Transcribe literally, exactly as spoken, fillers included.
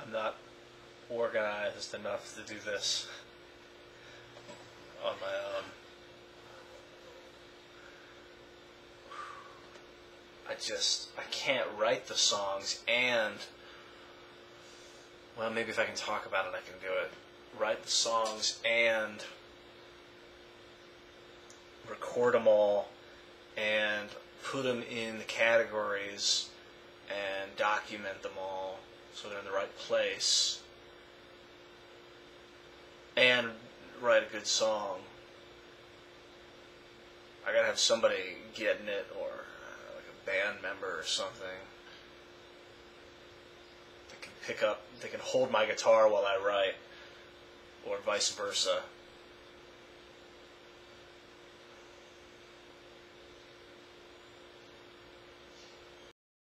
I'm not organized enough to do this on my own. I just, I can't write the songs and, well, maybe if I can talk about it, I can do it. Write the songs and record them all and put them in the categories and document them all so they're in the right place and write a good song. I gotta have somebody getting it, or uh, like a band member or something that can pick up, they can hold my guitar while I write, or vice versa.